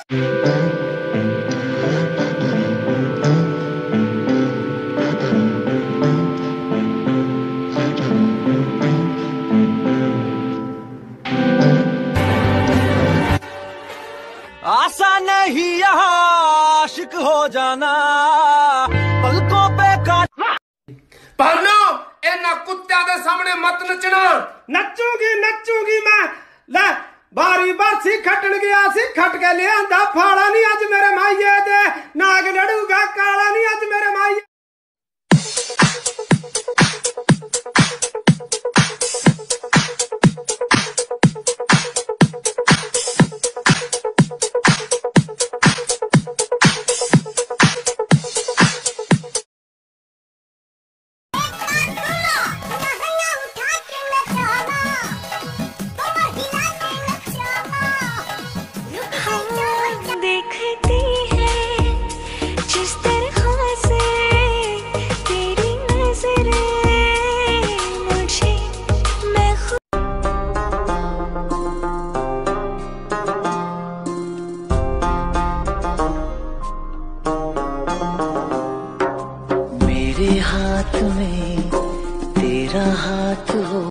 आसान नहीं यहाँ आशिक हो जाना पलकों पे काट। पानो इन्ना कुत्त्या दे सामने मत नचना। नचूंगी मैं ले बारी बरसी खटन गया सी खट के ले आंदा फाड़ा नहीं अज मेरे माइये दे नाग लड़ूगा काला नहीं अज मेरे माइये। मेरे हाथ में तेरा हाथ हो